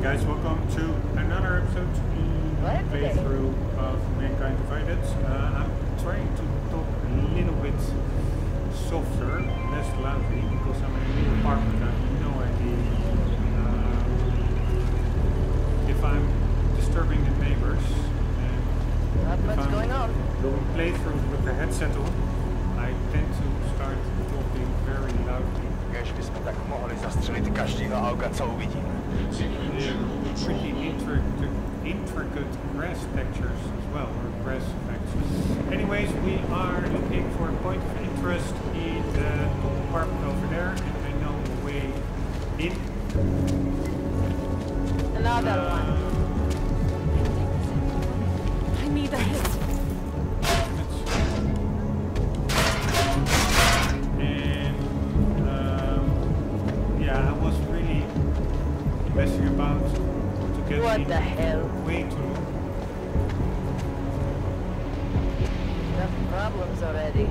guys, welcome to another episode playthrough of Mankind Divided. I'm trying to talk a little bit softer, less loudly, because I'm in a new apartment. I have no idea if I'm disturbing the neighbours. Not much going on. Doing playthroughs with the headset on, I tend to start talking very loudly. Pretty intricate grass textures as well, or grass effects. Anyways, we are looking for a point of interest in the top apartment over there, and I know the way in. Another one. I need a hit. I was really messing about to get what the hell? Way too long. Enough problems already.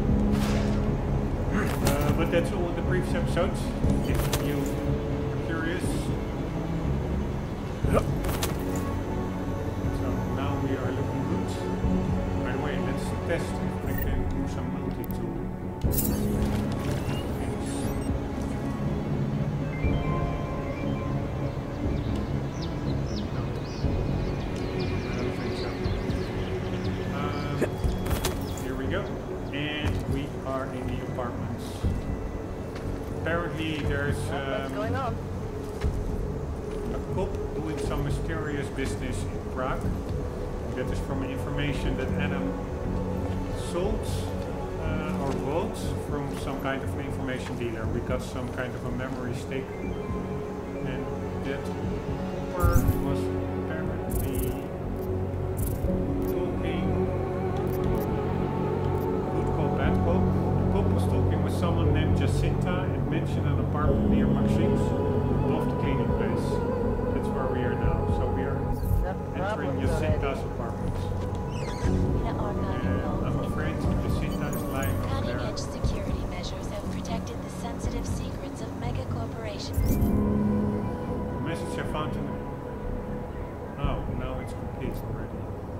But that's all in the previous episodes, if you're curious. So now we are looking good. By the way, let's test if I can do some multi-tool. Apparently there's what's going on? a cop doing some mysterious business in Prague. That is from information that Adam sold or bought from some kind of information dealer. We got some kind of a memory stick, and that copper was apparently talking. Good cop, bad cop. The cop was talking with someone named Jacinta and mentioned an apartment near Maxim's above the cleaning place. That's where we are now. So we are entering Jacinta's apartment. I'm afraid Jacinta is lying over there. Cutting-edge security measures have protected the sensitive secrets of mega corporations. The message I found in the... Oh, now it's complete already.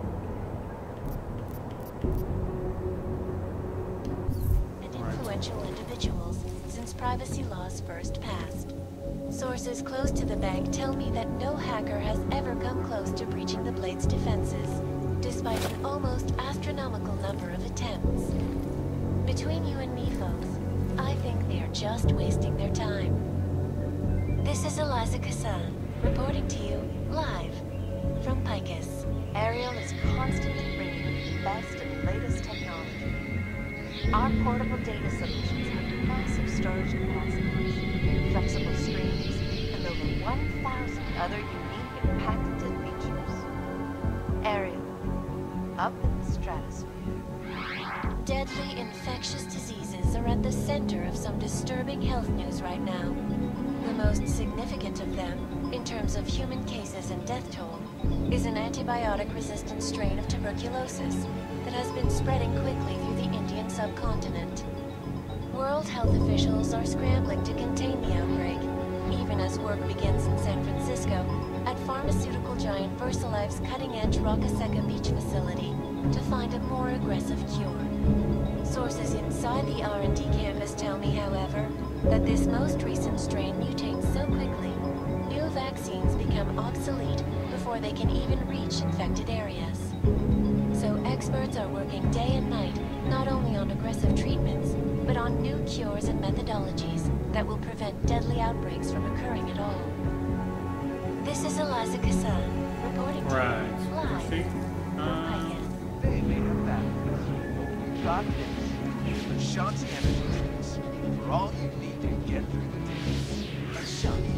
Influential individuals since privacy laws first passed. Sources close to the bank tell me that no hacker has ever come close to breaching the Blade's defenses, despite an almost astronomical number of attempts. Between you and me, folks, I think they are just wasting their time. This is Eliza Kassan, reporting to you live from Picus. Ariel is constantly bringing the best and latest technology. Our portable data solutions have massive storage capacities, flexible screens, and over 1,000 other unique and patented features. Ariel, up in the stratosphere. Deadly infectious diseases are at the center of some disturbing health news right now. The most significant of them, in terms of human cases and death toll, is an antibiotic-resistant strain of tuberculosis that has been spreading quickly through the Indian subcontinent. World health officials are scrambling to contain the outbreak, even as work begins in San Francisco at pharmaceutical giant VersaLife's cutting-edge Rockasecca Beach facility to find a more aggressive cure. Sources inside the R&D campus tell me, however, that this most recent strain mutates so quickly, new vaccines become obsolete before they can even reach infected areas. So experts are working day and night, not only on aggressive treatments, but on new cures and methodologies that will prevent deadly outbreaks from occurring at all. This is Eliza Kassan, reporting to you live from Picus. They may have batteries. Got this. Ashanti energy drinks. For all you need to get through the day. Ashanti.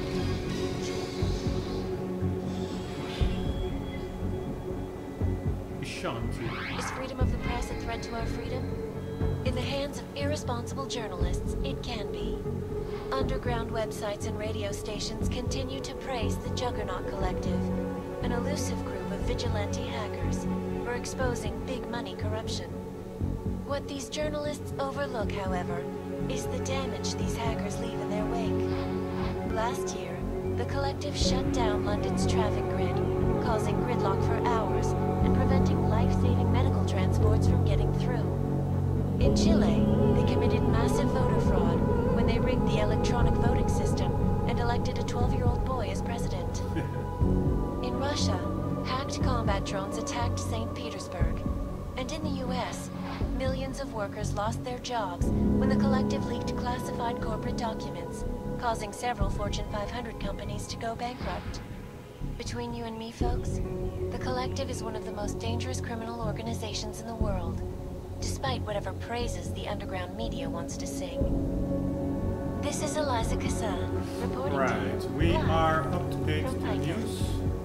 Is freedom of the press a threat to our freedom? In the hands of irresponsible journalists, it can be. Underground websites and radio stations continue to praise the Juggernaut Collective, an elusive group of vigilante hackers for exposing big money corruption. What these journalists overlook, however, is the damage these hackers leave in their wake. Last year, the Collective shut down London's traffic grid, causing gridlock for hours and preventing life-saving medical transports from getting through. In Chile, they committed massive voter fraud when they rigged the electronic voting system and elected a 12-year-old boy as president. In Russia, hacked combat drones attacked St. Petersburg. And in the US, millions of workers lost their jobs when the Collective leaked classified corporate documents, causing several Fortune 500 companies to go bankrupt. Between you and me, folks, the Collective is one of the most dangerous criminal organizations in the world, despite whatever praises the underground media wants to sing. This is Eliza Cassan, reporting to you. Right, we are up to date with the news.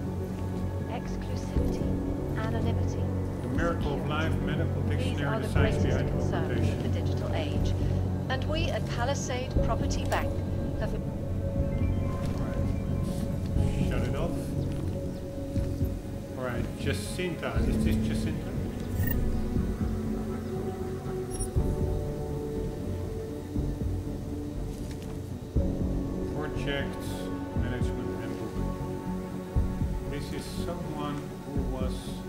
Exclusivity, anonymity. The Miracle of Life Medical These Dictionary, are the the science greatest behind concerns of the augmentation. digital age. And we at Palisade Property Bank have... Right, shut it off. Alright, Jacinta. Is this Jacinta? Project management and booking. This is someone who was,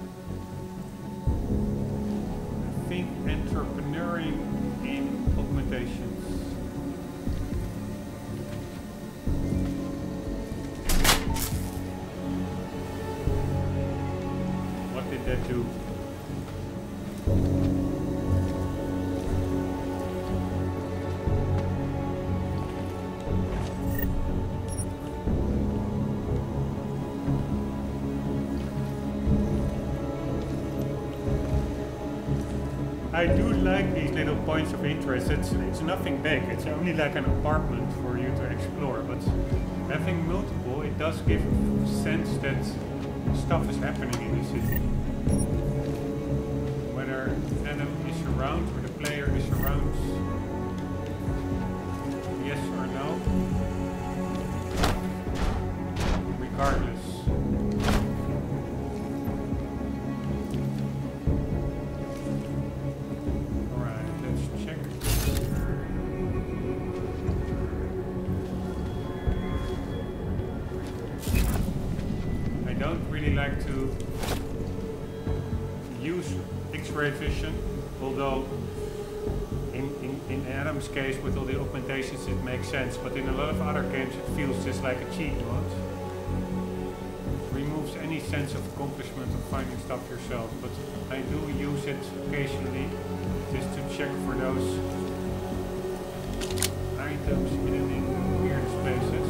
I think, entrepreneuring in augmentations. What did that do? I do like these little points of interest. It's nothing big. It's only like an apartment for you to explore. But having multiple, it does give a sense that stuff is happening in the city. Whether Adam is around or the player is around, yes or no, regardless. Like to use X-ray vision, although in Adam's case with all the augmentations it makes sense, but in a lot of other games it feels just like a cheat mode. Removes any sense of accomplishment of finding stuff yourself, but I do use it occasionally just to check for those items hidden in weird spaces.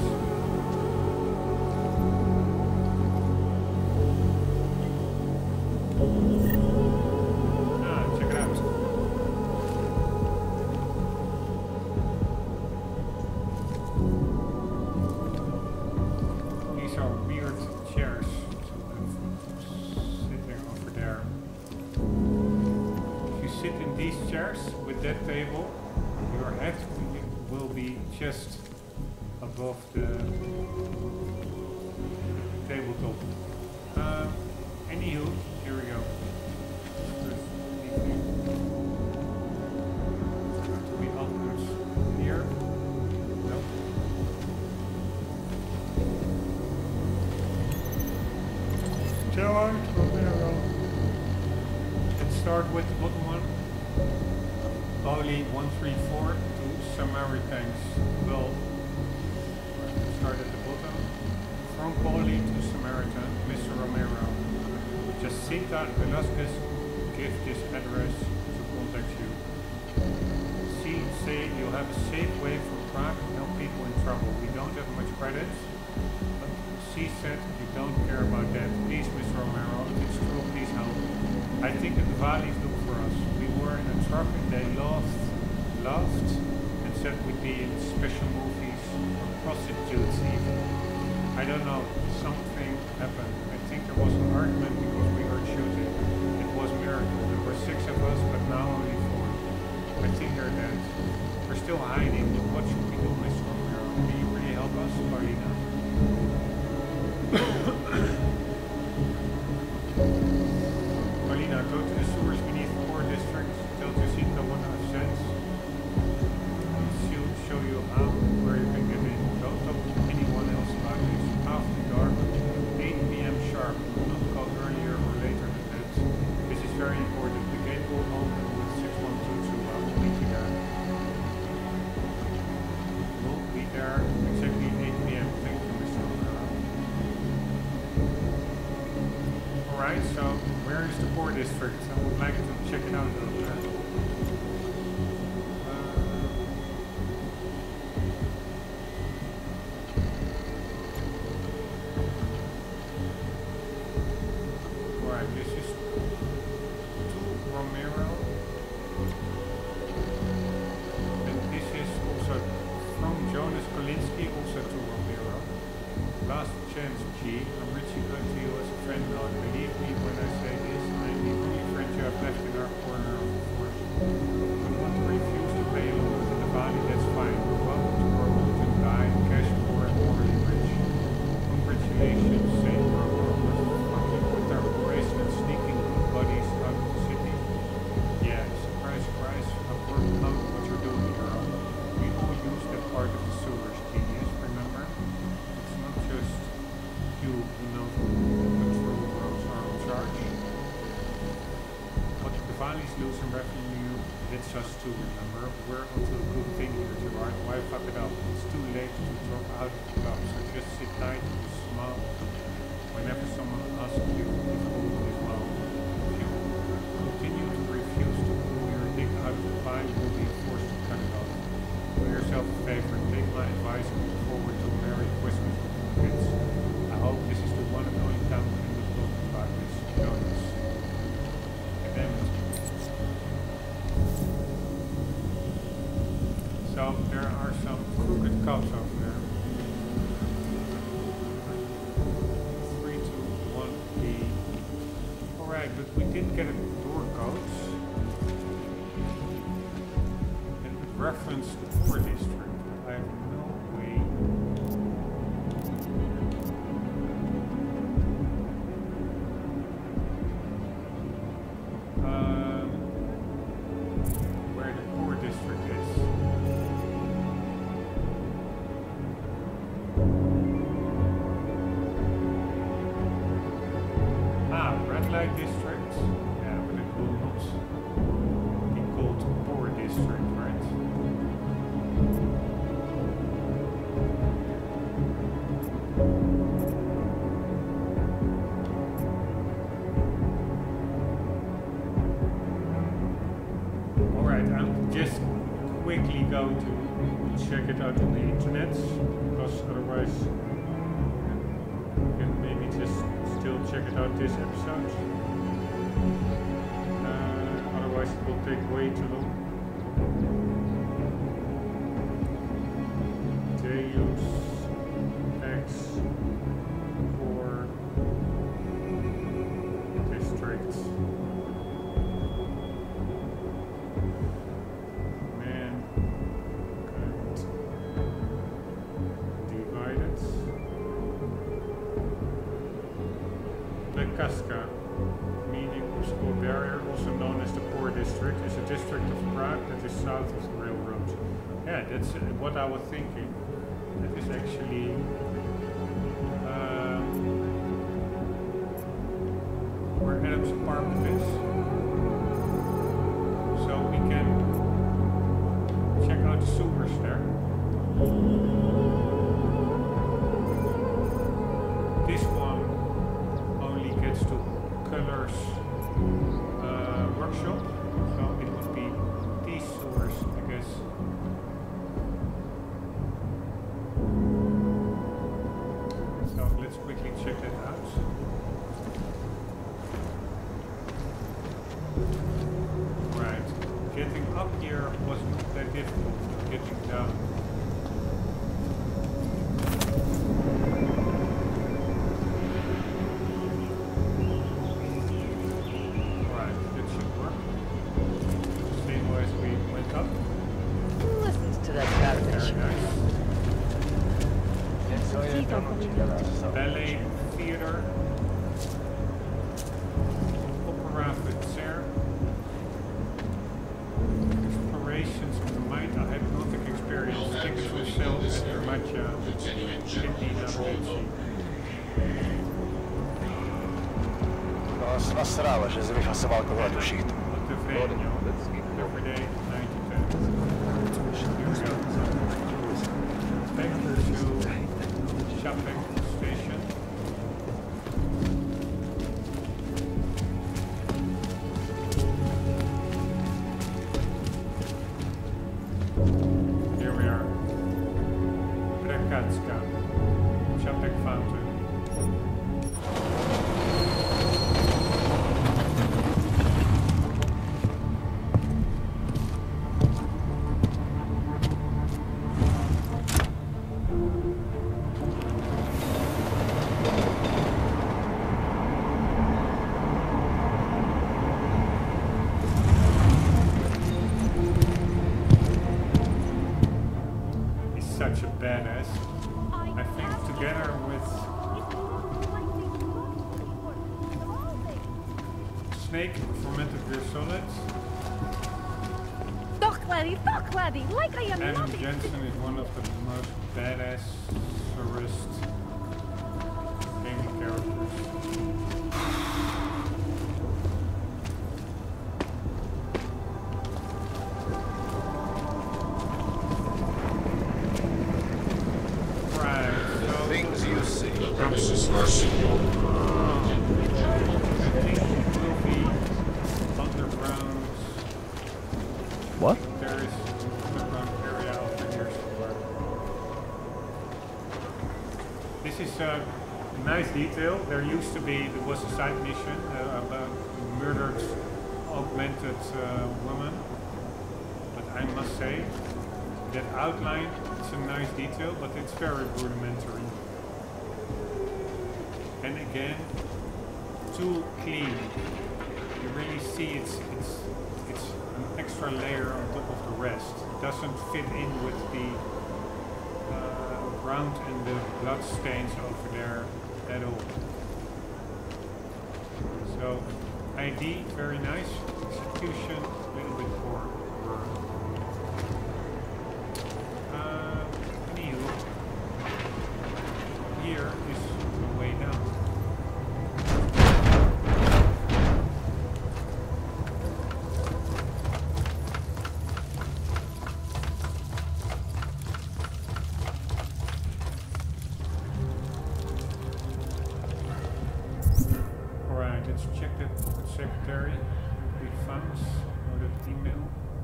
Just above the tabletop. Anywho, here we go. Do we open here? Nope. Tower, let's start with the bottom one. Poly 134 to Samaritans. Well, start at the bottom. From Poly to Samaritan, Mr. Romero. Jacinta Velasquez, give this address to contact you. C, say you'll have a safe way from Prague and help people in trouble. We don't have much credits, but C said you don't care about that. Please, Mr. Romero, if it's true, please help. I think that the Valis look for us. We were in a truck and they laughed and said we'd be in special movies or prostitutes even. I don't know, something happened. I think there was an argument because we heard shooting. It was a miracle. There were 6 of us, but now only 4. I think they're dead. We're still hiding. What should we do, Mr. Romero? Can you really help us, Paulina? Paulina, go to the sewers beneath the core district. Tell Jacinta what I've said. She'll show you how, where you can get in. Don't talk to anyone else about this. where is the port district? I would like to check it out over there. Right, this is to Romero. And this is also from Jonas Kolinsky, also to Romero. Last chance, G. I'm reaching out to you as a friend now. Believe me when I say this, I'm the only friend you have left in our corner of the force. If you want to refuse to pay along with the body, that's fine. Welcome to our molten guy, cash poor and morally rich. Congratulations, Saint Robo, with our operation and sneaking bodies out of the city. Yeah, surprise, surprise. I've worked out what you're doing, girl. We all use that part of the sewers, genius, remember? It's not just you who knows what patrol roads are in charge. But the Valley's losing revenue, it's us too, remember? We're onto a good thing here, Gerard. Why fuck it up? It's too late to drop out of the club, so just sit tight and smile whenever someone asks you if all is well. If you continue to refuse to pull your dick out of the pie, you'll be forced to cut it off. Do yourself a favor, take my advice and look forward to a Merry Christmas with your kids. I hope this is the one and only time we can talk about this. Jonas. Damn it. So there are some crooked cops over there. 3, 2, 1, B. Alright, but we did get a door code. And it referenced the poor district. I have no way. Where the poor district is. Red light district, yeah, but it will not be called poor district, right? Alright, I'm just quickly going to check it out on the internet, because otherwise we can maybe just still check it out this episode. Otherwise it will take way too long. Deus Ex for districts. Mankind divided. Kaska, meaning obscure barrier, also known as the Poor District, is a district of Prague that is south of the railroad. Yeah, that's what I was thinking. That is actually where Adam's apartment is. So we can check out the sewers there. This one gets to Color's workshop, so it would be these sewers, I guess. So let's quickly check that out. Right, getting up here was not that difficult, getting down. Ballet Theater, Opera Fazer, Explorations of the Mind, a hypnotic experience, tickets for sale at Matcha, Kidney Navigacji. Nasrała, że wyfasował kogo tu shit. Every day, 9 to 10. Here we go. Back to shopping station. snake, fermented beer solids. Toch laddie, like I am Adam nothing. Jensen is one of the most badass gaming characters. Things you see. Premises are secure. I think it will be underground. What? There is an underground area over here somewhere. This is a nice detail. There was a side mission about murdered, augmented woman. But I must say, that outline, it's a nice detail, but it's very rudimentary. And again, too clean. You really see it's an extra layer on top of the rest. It doesn't fit in with the ground and the blood stains over there at all. So, ID, very nice. Execution, a little bit poor. Here is the way down. Alright, let's check that secretary. We found that email.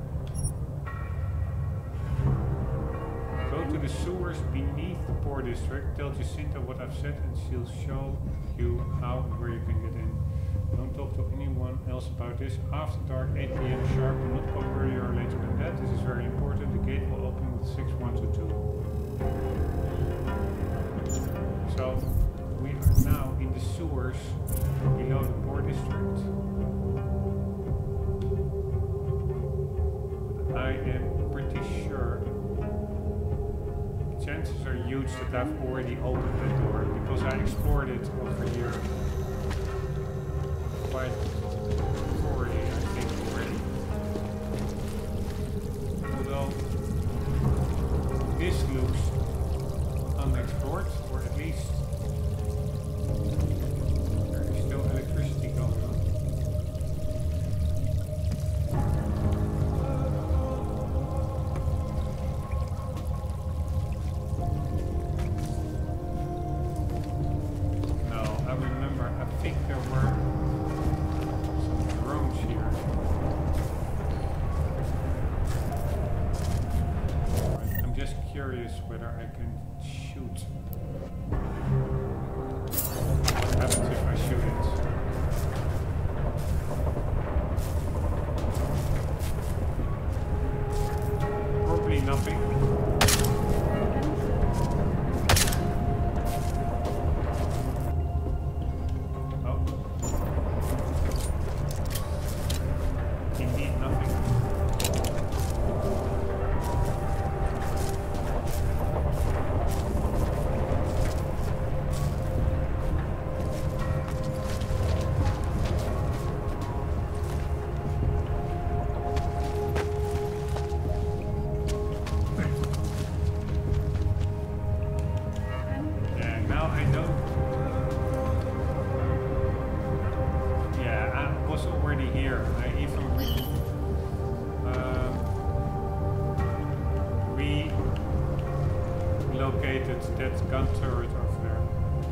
Go to the sewers beneath the poor district. Tell Jacinta what I've said and she'll show you how and where you can get in. Don't talk to anyone else about this. After dark, 8 PM sharp. Do not come earlier or later than that. This is very important. The gate will open with 6122. So, we are now in the sewers below the poor district. I am pretty sure chances are huge that I've already opened that door because I explored it over here quite thoroughly, I think, already. Although this looks unexplored, or at least there is still electricity going on. Whether I can shoot. What happens if I shoot it? Probably nothing. Oh. Indeed nothing. That gun turret over there.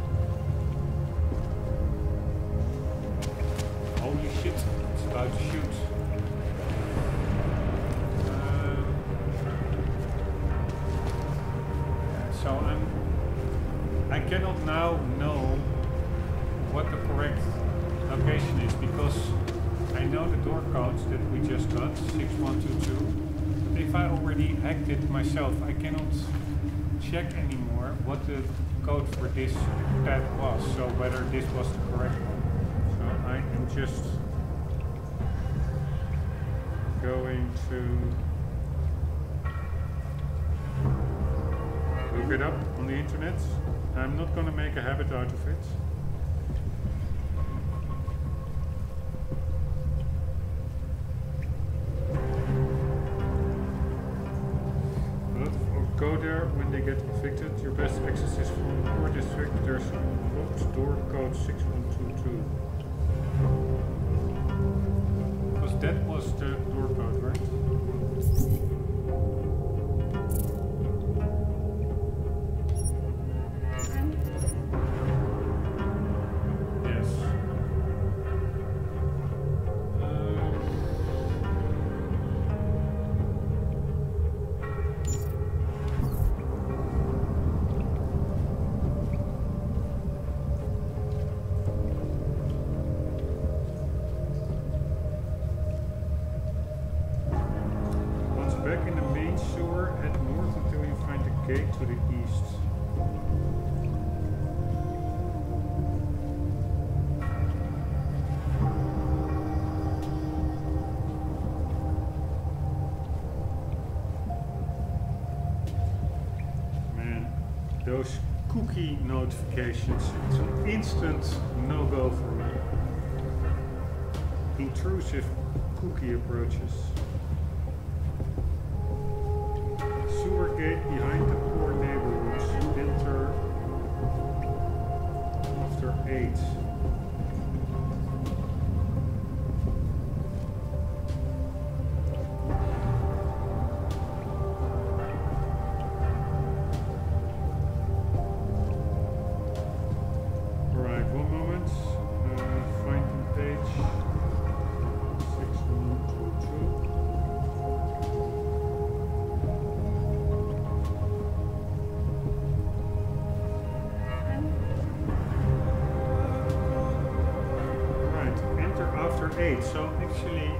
Holy shit, it's about to shoot. So I cannot now know what the correct location is because I know the door codes that we just got, 6122. But if I already hacked it myself, I cannot check anymore what the code for this pad was, so whether this was the correct one. So I am just going to look it up on the internet. I'm not going to make a habit out of it. there's oops, door code 6122. Because that was the door code, right? To the east. Man, those cookie notifications, it's an instant no-go for me. Intrusive cookie approaches. Sewer gate behind the poor neighborhoods. Enter after 8. Alright, one moment. Finding page 6122. So actually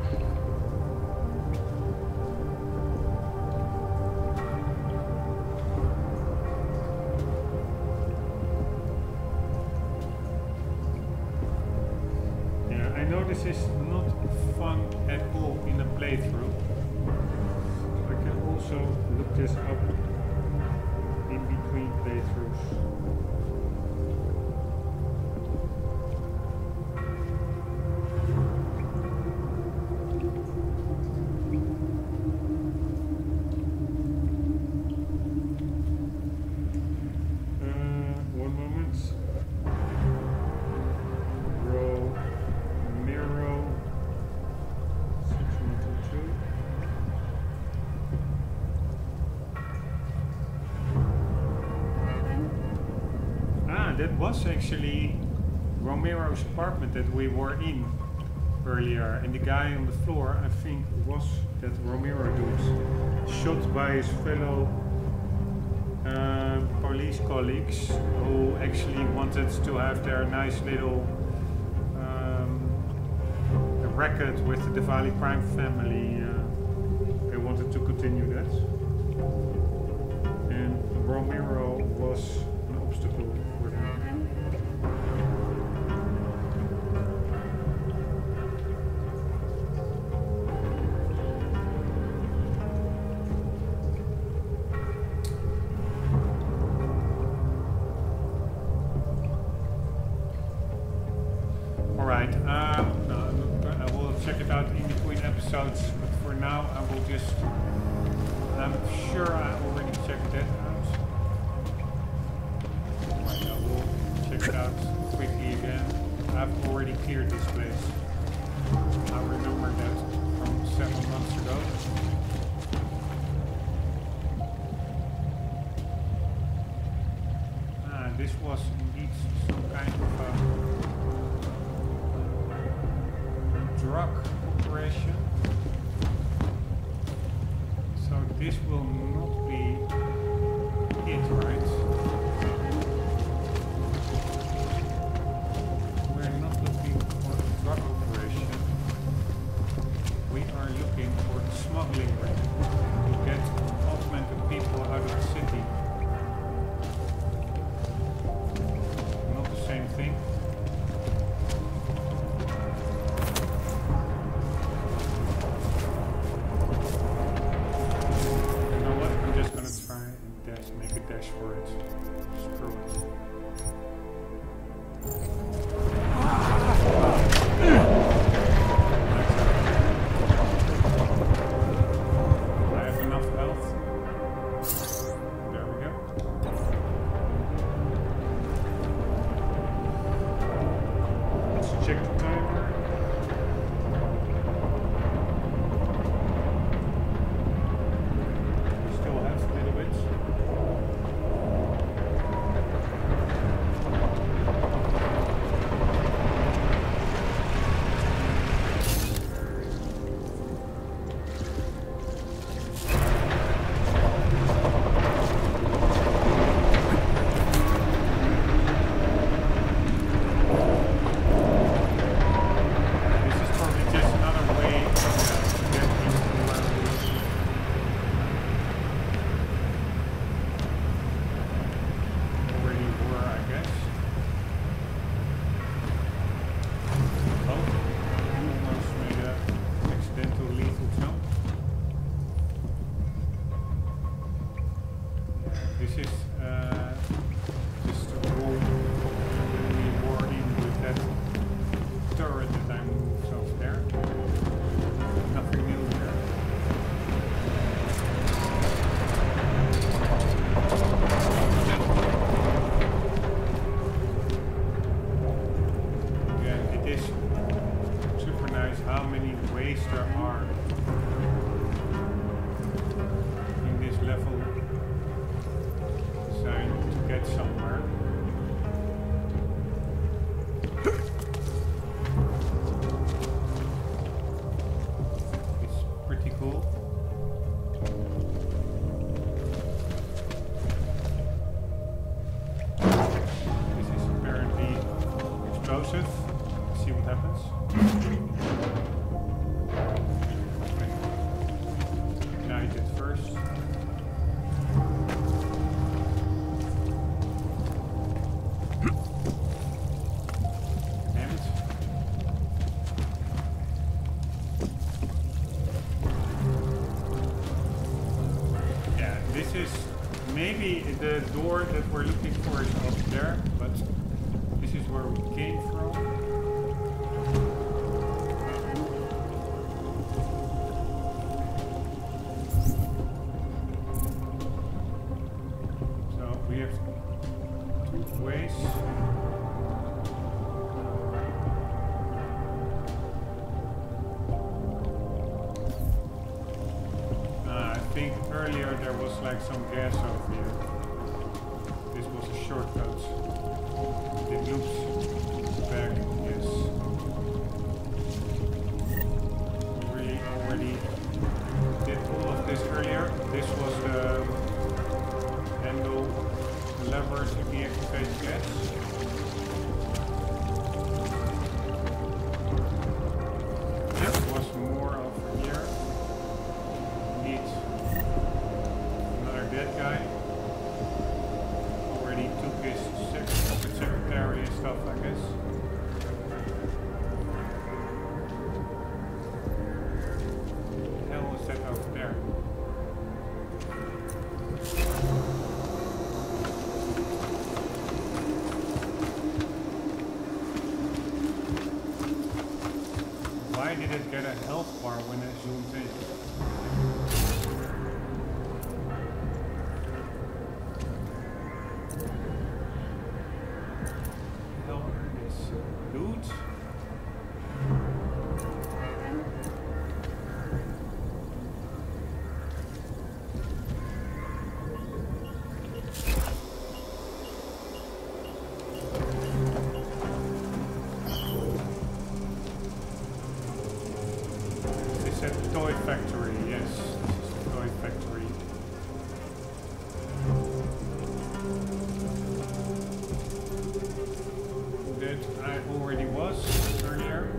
yeah, I know this is not fun at all in a playthrough. I can also look this up in between playthroughs. That was actually Rommero's apartment that we were in earlier, and the guy on the floor, I think, was that Rombbb dude, shot by his fellow police colleagues who actually wanted to have their nice little record with the Diwali crime family. They wanted to continue that, and Rombbb was an obstacle. Alright, I will check it out in between episodes, but for now I will just, I'm sure I already checked that out. Right, I will check it out quickly again. I've already cleared this place. I remember that from 7 months ago. This was indeed some kind of drug operation. So this will not be it, right? We're not looking for a drug operation. We are looking for a smuggling ring to get augmented people out of the city. Same thing. You know what? I'm just gonna try and make a dash for it. Screw it. I have enough health. There we go. explosive. See what happens. Ignite it first. Maybe the door that we're looking for is up there, but this is where we came from. So we have 2 ways. I think earlier there was like some gas over here. This was a shortcut. It loops back, yes. We already did all of this earlier. This was the handle lever to deactivate gas. There was more over here. That guy already took his secretary and stuff, I guess. What the hell is that over there? Why did it get a health bar when I zoomed in? Toy factory, yes, this is the toy factory. That I already was earlier.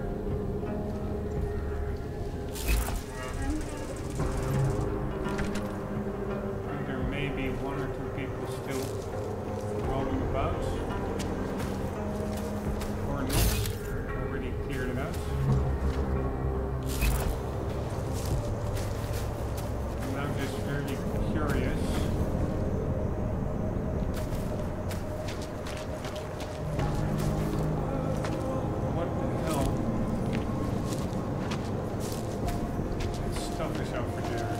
There may be 1 or 2 people still roaming about. Or not, already cleared it out. I'm just very curious. What the hell? That stuff is over there.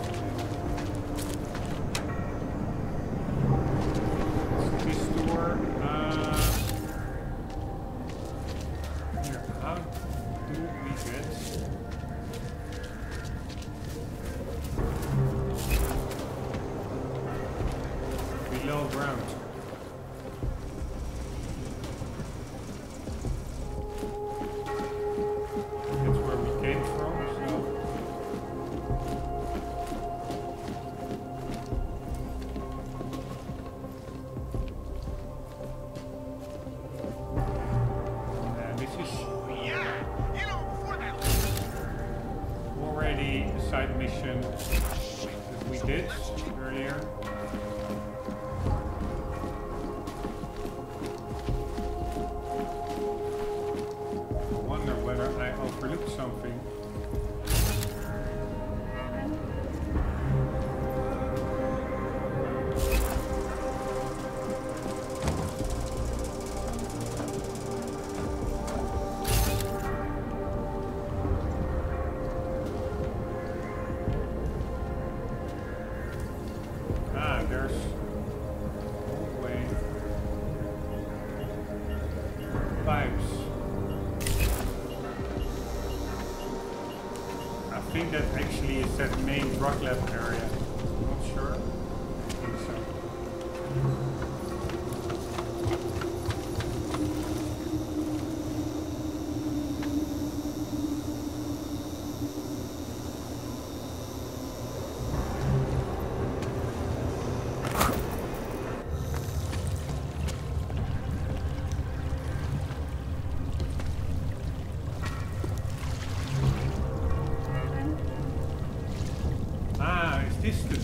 This door. Here, how do we get? Below ground. That's where we came from, so this is already a side mission that we did earlier. I overlooked something. There's a way. Pipes. I think that actually is that main drug lab area. I'm not sure. I think so.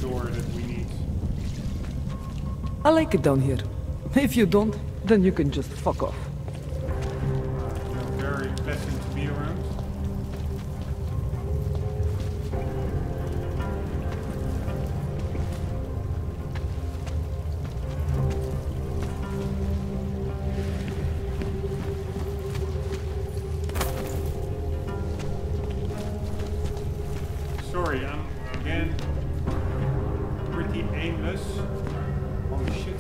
door that we need. I like it down here. If you don't, then you can just fuck off. They're very pleasant to be around. Sorry, I'm again pretty aimless. Holy shit.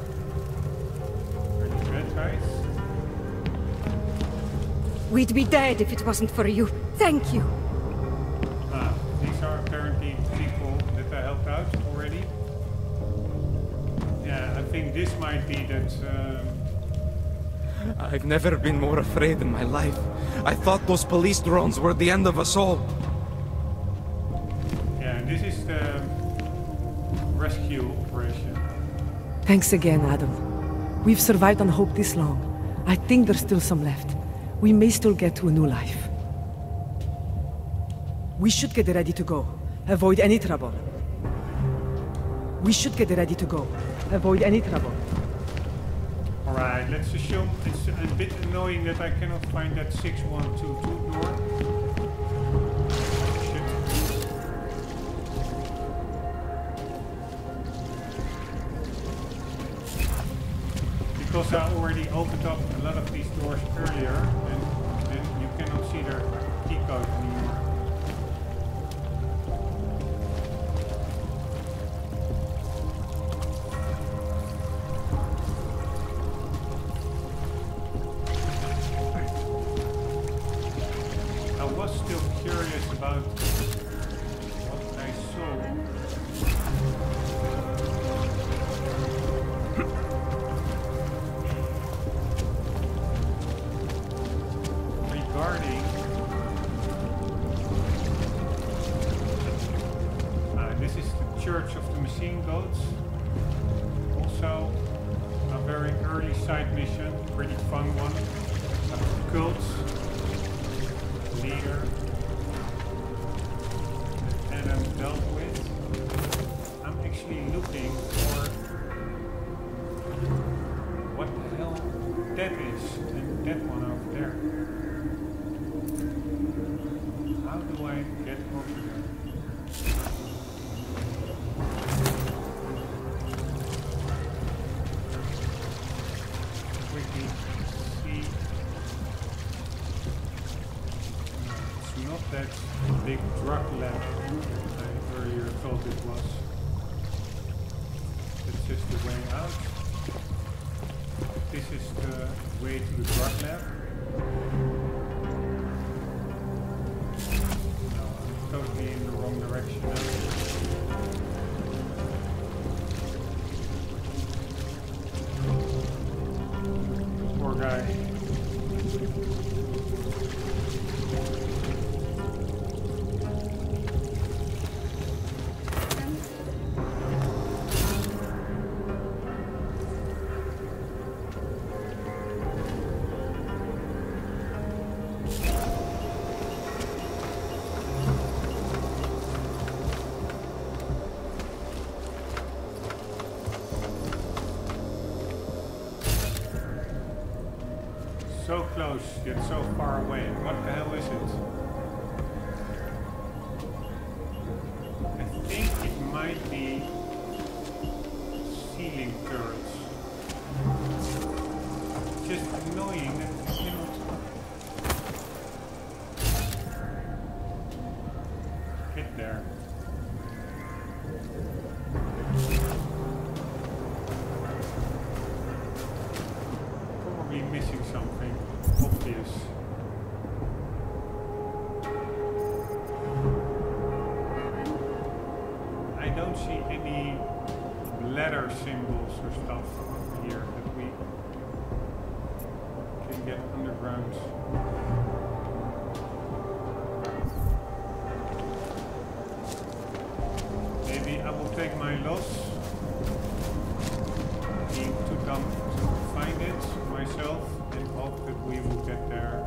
Are these bad guys? We'd be dead if it wasn't for you. Thank you. Ah, these are apparently people that I helped out already. Yeah, I think this might be that... I've never been more afraid in my life. I thought those police drones were the end of us all. Yeah, this is the rescue operation. Thanks again, Adam. We've survived on hope this long. I think there's still some left. We may still get to a new life. We should get ready to go. Avoid any trouble. We should get ready to go. Avoid any trouble. Alright, let's assume it's a bit annoying that I cannot find that 6122 door. Shit. Because I already opened up a lot of these doors earlier, and then you cannot see their key code anymore. I was still curious about what I saw. Regarding this is the Church of the Machine Goats. Also a very early side mission, pretty fun one. Cults leader that Adam dealt with. I'm actually looking for what the hell that is, and that one over there. How do I get over there? Quickly see. It's not that big drug lab that I earlier thought it was. It's just the way out. This is the way to the drug lab. No, I'm totally in the wrong direction now. Poor guy. So close, yet so far away. What the hell is it? I think it might be ceiling turrets. Just annoying that you cannot get there. Probably missing something obvious. I don't see any ladder symbols or stuff over here that we can get underground. Maybe I will take my loss. Being too dumb to find it myself and hope that we will get there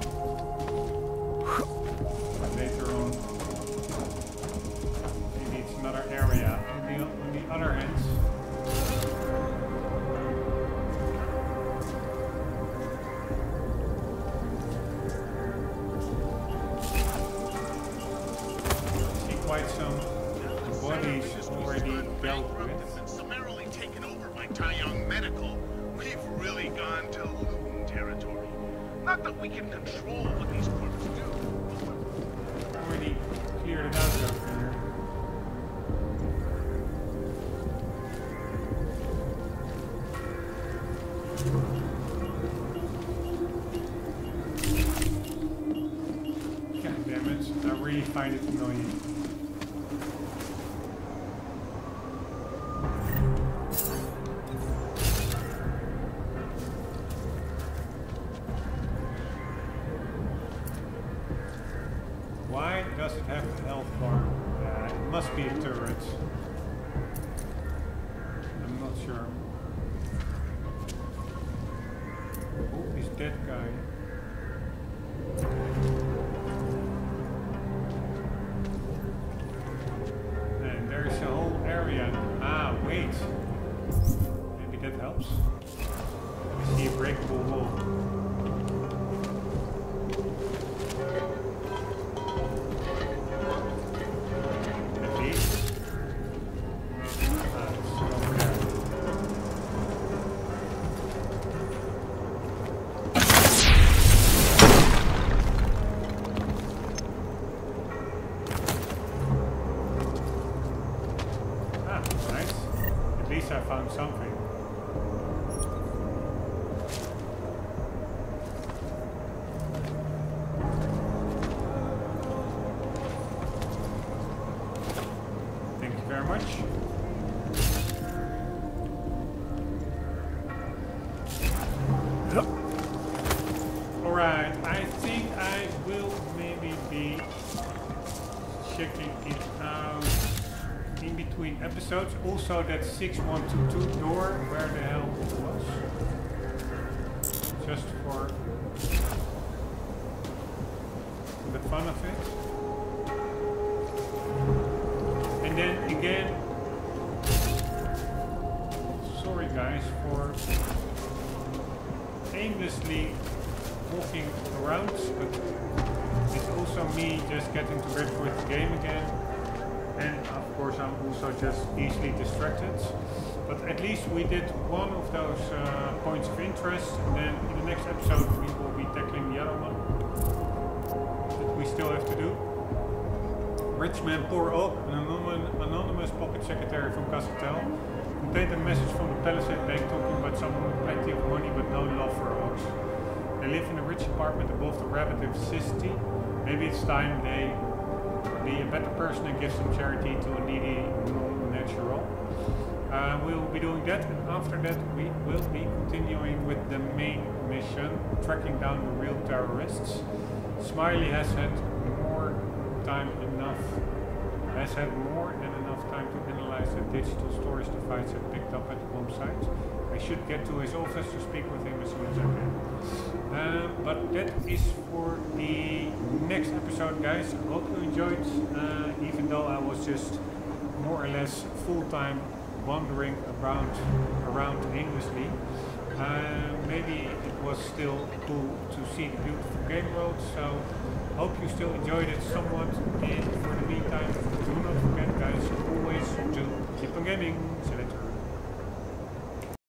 later on. Maybe it's another area. On the quite some bodies already dealt with. Summarily taken over by Taiyang Medical. We've really gone to loon territory. Not that we can control what these corpses do. Already cleared it out over here. God damn it, I really find it annoying. Why does it have a health bar? It must be a turret. I'm not sure. Who is that guy? And there's a whole area. Ah, wait. Maybe that helps. I see a breakable wall. I found something. Thank you very much. Alright, I think I will maybe be checking it out in between episodes. Also that 6122 door, where the hell it was. Just for the fun of it. And then again, sorry guys for aimlessly walking around, but it's also me just getting to grips with the game again. And of course I'm also just easily distracted. But at least we did one of those points of interest, and then in the next episode we will be tackling the other one that we still have to do. Rich man Poor Oak, an anonymous pocket secretary from Casatel, contained a message from the Palisade Bank talking about someone with plenty of money but no love for oaks. They live in a rich apartment above the rabbit city. Maybe it's time they be a better person and give some charity to a needy non-natural. We will be doing that, and after that we will be continuing with the main mission, tracking down the real terrorists. Smiley has had more than enough time to analyze the digital storage device I picked up at the bomb site. I should get to his office to speak with him as soon as I can. But that is for the next episode, guys. I hope you enjoyed, even though I was just more or less full-time wandering around aimlessly. Maybe it was still cool to see the beautiful game world, so hope you still enjoyed it somewhat. And for the meantime, do not forget, guys, always to keep on gaming. See you later.